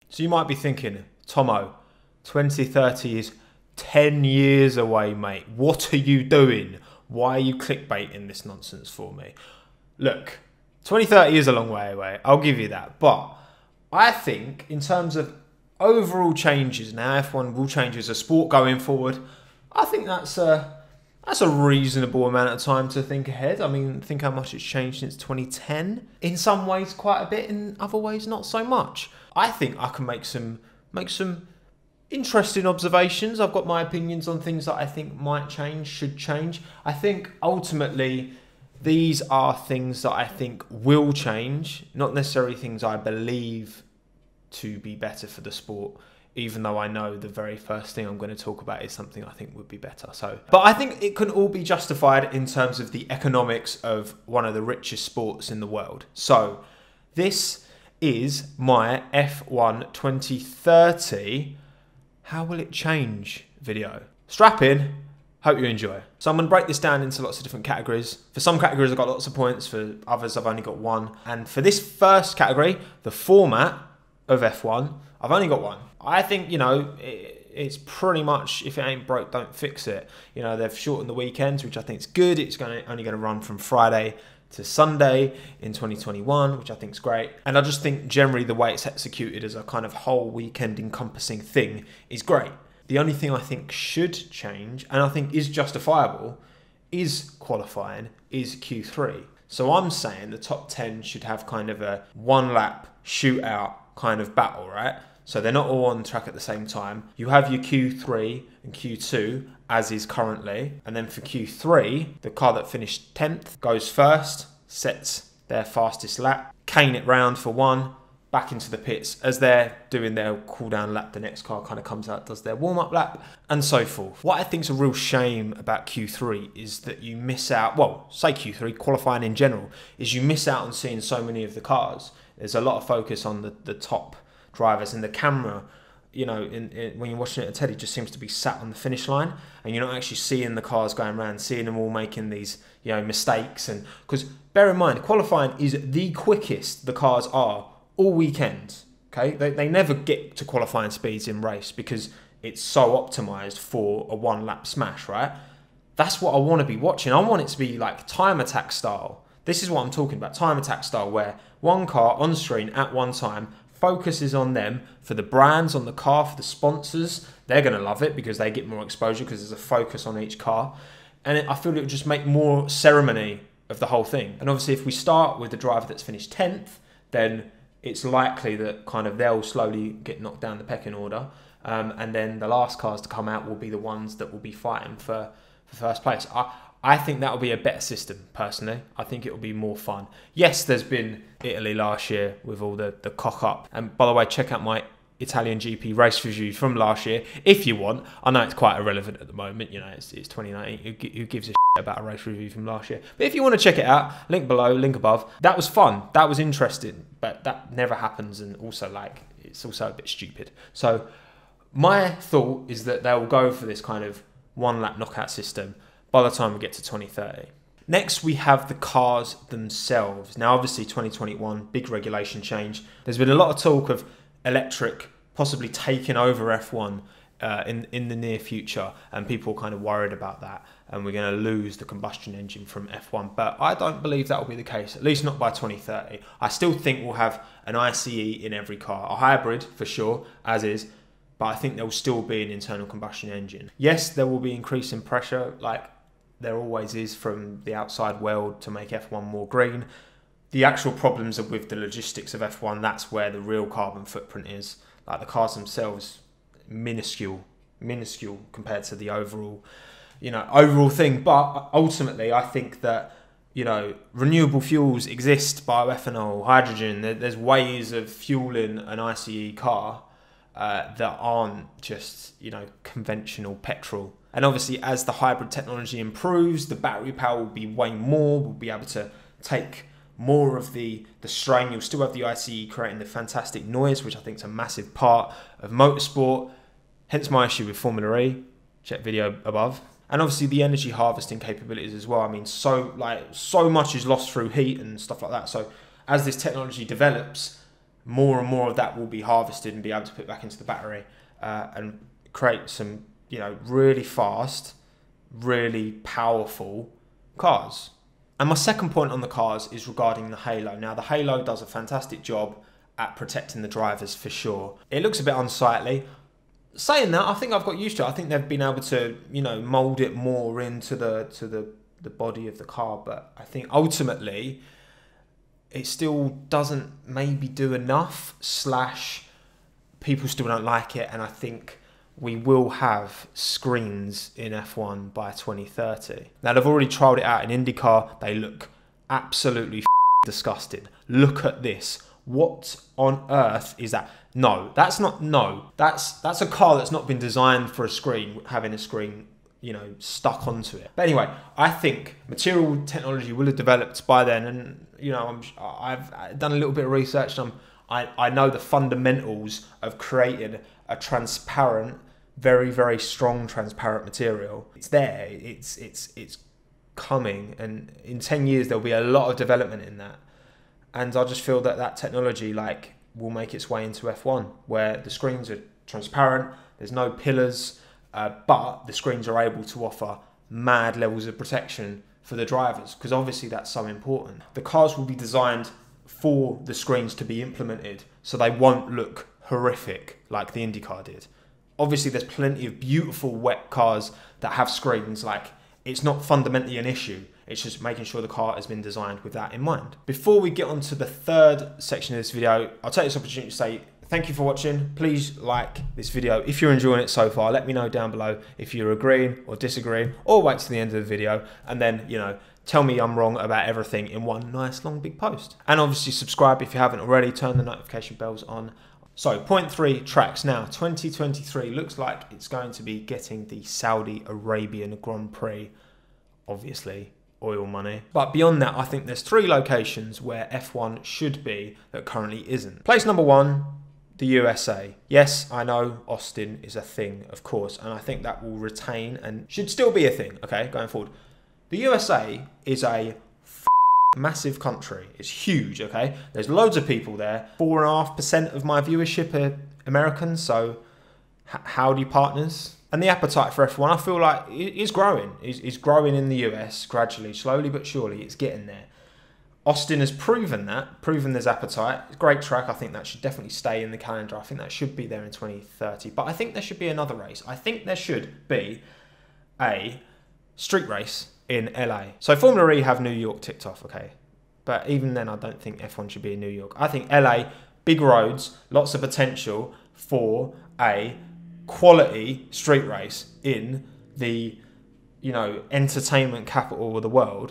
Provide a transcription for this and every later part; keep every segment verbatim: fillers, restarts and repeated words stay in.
So you might be thinking, Tomo, twenty thirty is ten years away, mate. What are you doing? Why are you clickbaiting this nonsense for me? Look, twenty thirty is a long way away. I'll give you that. But I think in terms of overall changes, now F one will change as a sport going forward. I think that's a, that's a reasonable amount of time to think ahead. I mean, think how much it's changed since twenty ten. In some ways, quite a bit. In other ways, not so much. I think I can make some make some interesting observations. I've got my opinions on things that I think might change, should change. I think ultimately these are things that I think will change, not necessarily things I believe to be better for the sport, even though I know the very first thing I'm going to talk about is something I think would be better. So, but I think it can all be justified in terms of the economics of one of the richest sports in the world. So this is my F one twenty thirty how will it change video. Strap in, hope you enjoy. So I'm going to break this down into lots of different categories. For some categories I've got lots of points, for others I've only got one. And for this first category, the format of F one, I've only got one. I think, you know, it, it's pretty much, if it ain't broke, don't fix it. You know, they've shortened the weekends, which I think is good. It's going to, only going to run from Friday to Sunday in twenty twenty-one, which I think is great. And I just think generally the way it's executed as a kind of whole weekend encompassing thing is great. The only thing I think should change, and I think is justifiable, is qualifying, is Q three. So I'm saying the top ten should have kind of a one lap shootout kind of battle, right? So they're not all on track at the same time. You have your Q three and Q two, as is currently. And then for Q three, the car that finished tenth goes first, sets their fastest lap, cane it round for one, back into the pits. As they're doing their cool down lap, the next car kind of comes out, does their warm up lap, and so forth. What I think is a real shame about Q three is that you miss out, well, say Q three, qualifying in general, is you miss out on seeing so many of the cars. There's a lot of focus on the, the top drivers, and the camera, you know, in, in, when you're watching it at Teddy, just seems to be sat on the finish line, and you're not actually seeing the cars going around, seeing them all making these, you know, mistakes. And because bear in mind, qualifying is the quickest the cars are all weekend. Okay, they, they never get to qualifying speeds in race because it's so optimized for a one lap smash, right? That's what I want to be watching. I want it to be like time attack style. This is what I'm talking about, time attack style, where one car on screen at one time focuses on them, for the brands on the car, for the sponsors. They're going to love it because they get more exposure because there's a focus on each car. And it, I feel it would just make more ceremony of the whole thing. And obviously if we start with the driver that's finished tenth, then it's likely that kind of they'll slowly get knocked down the pecking order. Um, and then the last cars to come out will be the ones that will be fighting for, for first place. I, I think that will be a better system, personally. I think it will be more fun. Yes, there's been Italy last year with all the, the cock up. And by the way, check out my Italian G P race review from last year if you want. I know it's quite irrelevant at the moment. You know, it's, it's twenty nineteen. Who, who gives a shit about a race review from last year? But if you want to check it out, link below, link above. That was fun. That was interesting. But that never happens. And also, like, it's also a bit stupid. So my thought is that they'll go for this kind of one lap knockout system by the time we get to twenty thirty. Next, we have the cars themselves. Now, obviously, twenty twenty-one, big regulation change. There's been a lot of talk of electric possibly taking over F one uh, in, in the near future, and people are kind of worried about that, and we're going to lose the combustion engine from F one. But I don't believe that will be the case, at least not by twenty thirty. I still think we'll have an I C E in every car, a hybrid for sure, as is, but I think there will still be an internal combustion engine. Yes, there will be increasing pressure, like there always is, from the outside world to make F one more green. The actual problems are with the logistics of F one. That's where the real carbon footprint is. Like the cars themselves, minuscule, minuscule compared to the overall, you know, overall thing. But ultimately, I think that, you know, renewable fuels exist, bioethanol, hydrogen. There's ways of fueling an I C E car uh, that aren't just, you know, conventional petrol. And obviously, as the hybrid technology improves, the battery power will be way more. We'll be able to take more of the, the strain. You'll still have the I C E creating the fantastic noise, which I think is a massive part of motorsport. Hence my issue with Formula E. Check video above. And obviously the energy harvesting capabilities as well. I mean, so like so much is lost through heat and stuff like that. So as this technology develops, more and more of that will be harvested and be able to put back into the battery uh, and create some, you know, really fast, really powerful cars. And my second point on the cars is regarding the halo. Now, the halo does a fantastic job at protecting the drivers for sure. It looks a bit unsightly. Saying that, I think I've got used to it. I think they've been able to, you know, mold it more into the to the the body of the car. But I think ultimately, it still doesn't maybe do enough. Slash, people still don't like it, and I think we will have screens in F one by twenty thirty. Now, they've already trialled it out in IndyCar. They look absolutely disgusting. Look at this. What on earth is that? No, that's not, no. That's that's a car that's not been designed for a screen, having a screen, you know, stuck onto it. But anyway, I think material technology will have developed by then, and, you know, I'm, I've done a little bit of research, and I'm, I, I know the fundamentals of creating a transparent, very, very strong transparent material. It's there, it's, it's, it's coming, and in ten years, there'll be a lot of development in that. And I just feel that that technology, like, will make its way into F one, where the screens are transparent, there's no pillars, uh, but the screens are able to offer mad levels of protection for the drivers, because obviously that's so important. The cars will be designed for the screens to be implemented, so they won't look horrific like the IndyCar did. Obviously, there's plenty of beautiful wet cars that have screens. Like, it's not fundamentally an issue. It's just making sure the car has been designed with that in mind. Before we get on to the third section of this video, I'll take this opportunity to say thank you for watching. Please like this video if you're enjoying it so far. Let me know down below if you're agreeing or disagreeing, or wait to the end of the video and then, you know, tell me I'm wrong about everything in one nice long big post. And obviously subscribe if you haven't already. Turn the notification bells on. So, point three, tracks. Now, twenty twenty-three looks like it's going to be getting the Saudi Arabian Grand Prix, obviously. Oil money. But beyond that, I think there's three locations where F one should be that currently isn't. Place number one, the U S A. Yes, I know Austin is a thing, of course, and I think that will retain and should still be a thing, okay, going forward. The U S A is a f massive country. It's huge, okay? There's loads of people there. Four and a half percent of my viewership are Americans, so howdy partners. And the appetite for F one, I feel like, is growing. It's growing in the U S gradually, slowly but surely. It's getting there. Austin has proven that, proven there's appetite. It's a great track. I think that should definitely stay in the calendar. I think that should be there in twenty thirty. But I think there should be another race. I think there should be a street race in L A. So Formula E have New York ticked off, okay? But even then, I don't think F one should be in New York. I think L A, big roads, lots of potential for a quality street race in the, you know, entertainment capital of the world.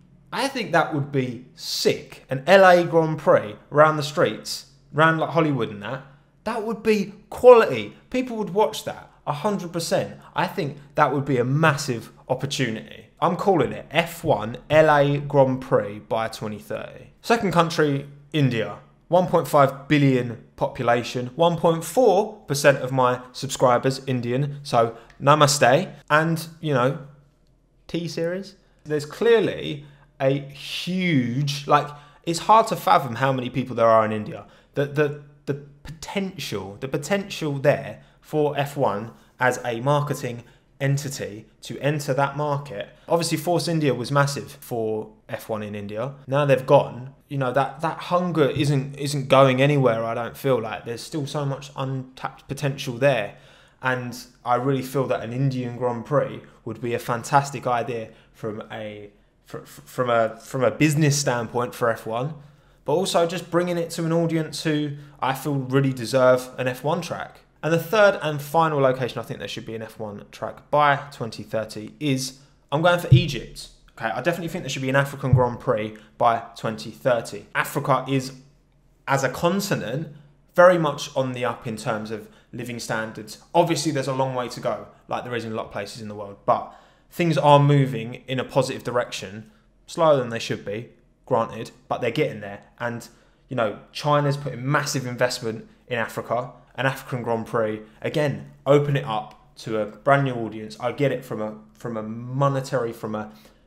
I think that would be sick. An L A Grand Prix around the streets, around like Hollywood and that, that would be quality. People would watch that, one hundred percent. I think that would be a massive opportunity. I'm calling it F one L A Grand Prix by twenty thirty. Second country, India. one point five billion population, one point four percent of my subscribers Indian, so namaste. And, you know, T-Series. There's clearly a huge, like, it's hard to fathom how many people there are in India. The, the, the potential, the potential there for F one as a marketing entity to enter that market. Obviously, Force India was massive for F one in India. Now they've gone, you know, that that hunger isn't isn't going anywhere. I don't feel like there's still so much untapped potential there, and I really feel that an Indian Grand Prix would be a fantastic idea from a from a from a business standpoint for F one, but also just bringing it to an audience who I feel really deserve an F one track. And the third and final location I think there should be an F one track by twenty thirty is, I'm going for Egypt. Okay, I definitely think there should be an African Grand Prix by twenty thirty. Africa is, as a continent, very much on the up in terms of living standards. Obviously, there's a long way to go, like there is in a lot of places in the world, but things are moving in a positive direction, slower than they should be, granted, but they're getting there. And, you know, China's putting massive investment in Africa. An African Grand Prix, again, open it up to a brand new audience. I get it from a from a monetary, from a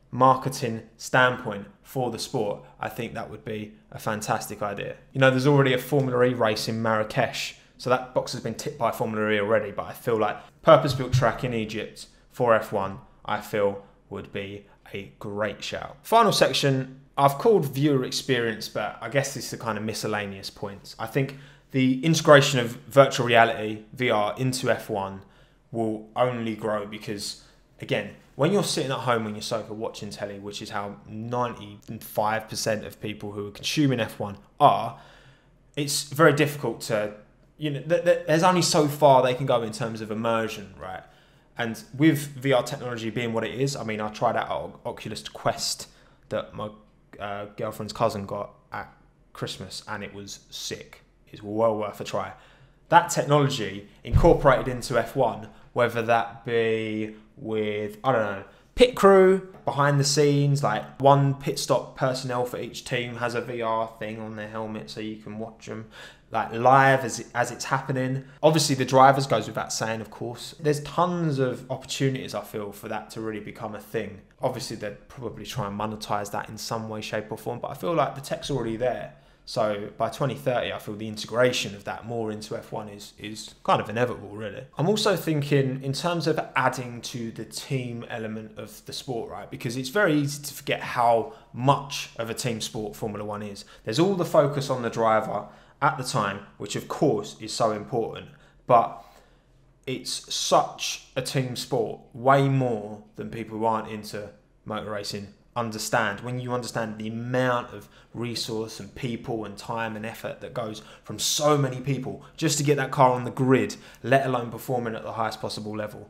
marketing standpoint for the sport, I think that would be a fantastic idea. You know, there's already a Formula E race in Marrakesh, so that box has been tipped by Formula E already, but I feel like purpose-built track in Egypt for F one, I feel would be a great shout. Final section, I've called viewer experience, but I guess it's the kind of miscellaneous points. I think the integration of virtual reality, V R, into F one will only grow because, again, when you're sitting at home on your sofa watching telly, which is how ninety-five percent of people who are consuming F one are, it's very difficult to, you know, th th there's only so far they can go in terms of immersion, right? And with V R technology being what it is, I mean, I tried out an Oculus Quest that my uh, girlfriend's cousin got at Christmas, and it was sick. It's well worth a try. That technology incorporated into F one, whether that be with, I don't know, pit crew, behind the scenes, like one pit stop personnel for each team has a V R thing on their helmet so you can watch them like live as, it, as it's happening. Obviously the drivers goes without saying, of course. There's tons of opportunities, I feel, for that to really become a thing. Obviously they'd probably try and monetize that in some way, shape or form, but I feel like the tech's already there. So by twenty thirty, I feel the integration of that more into F one is, is kind of inevitable, really. I'm also thinking in terms of adding to the team element of the sport, right? Because it's very easy to forget how much of a team sport Formula One is. There's all the focus on the driver at the time, which of course is so important, but it's such a team sport, way more than people who aren't into motor racing understand. When you understand the amount of resource and people and time and effort that goes from so many people just to get that car on the grid, let alone performing at the highest possible level.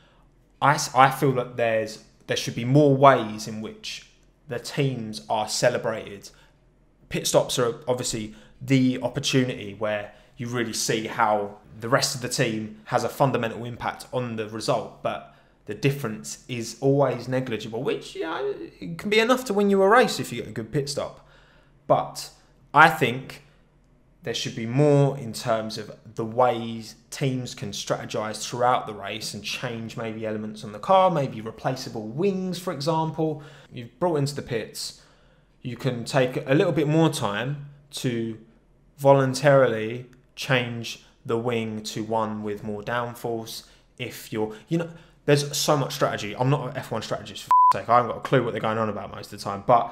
I, I feel that there's there should be more ways in which the teams are celebrated. Pit stops are obviously the opportunity where you really see how the rest of the team has a fundamental impact on the result, but the difference is always negligible, which, you know, it can be enough to win you a race if you get a good pit stop. But I think there should be more in terms of the ways teams can strategize throughout the race and change maybe elements on the car, maybe replaceable wings, for example. You've brought into the pits, you can take a little bit more time to voluntarily change the wing to one with more downforce. If you're, you know, there's so much strategy. I'm not an F one strategist, for sake. I haven't got a clue what they're going on about most of the time. But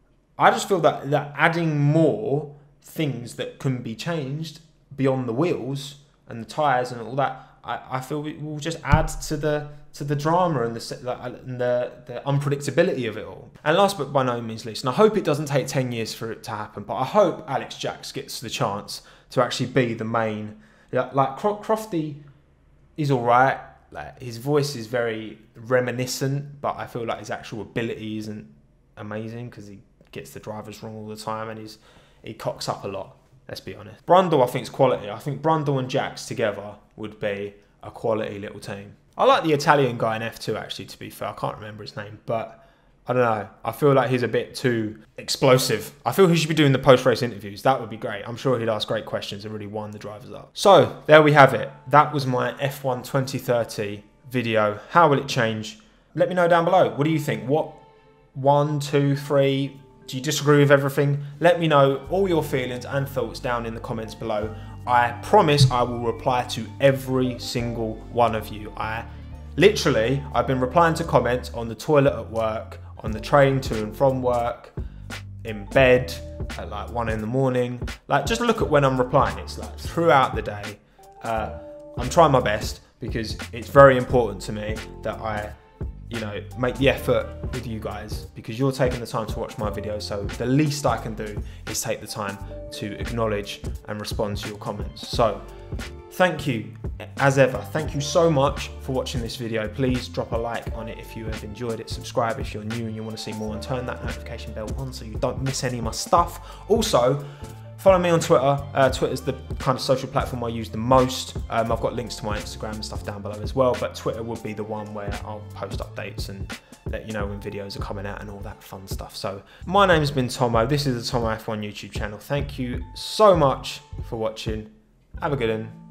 I just feel that, that adding more things that can be changed beyond the wheels and the tyres and all that, I, I feel it will just add to the to the drama and the, and the the unpredictability of it all. And last but by no means least, and I hope it doesn't take ten years for it to happen, but I hope Alex Jacks gets the chance to actually be the main. Like Crofty is all right. Like, his voice is very reminiscent, but I feel like his actual ability isn't amazing because he gets the drivers wrong all the time and he's he cocks up a lot, let's be honest. Brundle, I think, is quality. I think Brundle and Jacks together would be a quality little team. I like the Italian guy in F two, actually, to be fair. I can't remember his name, but I don't know. I feel like he's a bit too explosive. I feel he should be doing the post-race interviews. That would be great. I'm sure he'd ask great questions and really wind the drivers up. So, there we have it. That was my F one twenty thirty video. How will it change? Let me know down below. What do you think? What, one, two, three? Do you disagree with everything? Let me know all your feelings and thoughts down in the comments below. I promise I will reply to every single one of you. I literally, I've been replying to comments on the toilet at work, on the train to and from work, in bed at like one in the morning. Like, just look at when I'm replying. It's like throughout the day. Uh, I'm trying my best because it's very important to me that I, you know, make the effort with you guys because you're taking the time to watch my videos. So the least I can do is take the time to acknowledge and respond to your comments. So thank you as ever. Thank you so much for watching this video. Please drop a like on it if you have enjoyed it. Subscribe if you're new and you want to see more, and turn that notification bell on so you don't miss any of my stuff. Also, follow me on Twitter. Uh, Twitter's the kind of social platform I use the most. Um, I've got links to my Instagram and stuff down below as well, but Twitter would be the one where I'll post updates and let you know when videos are coming out and all that fun stuff. So my name's been Tomo. This is the Tomo F one YouTube channel. Thank you so much for watching. Have a good one.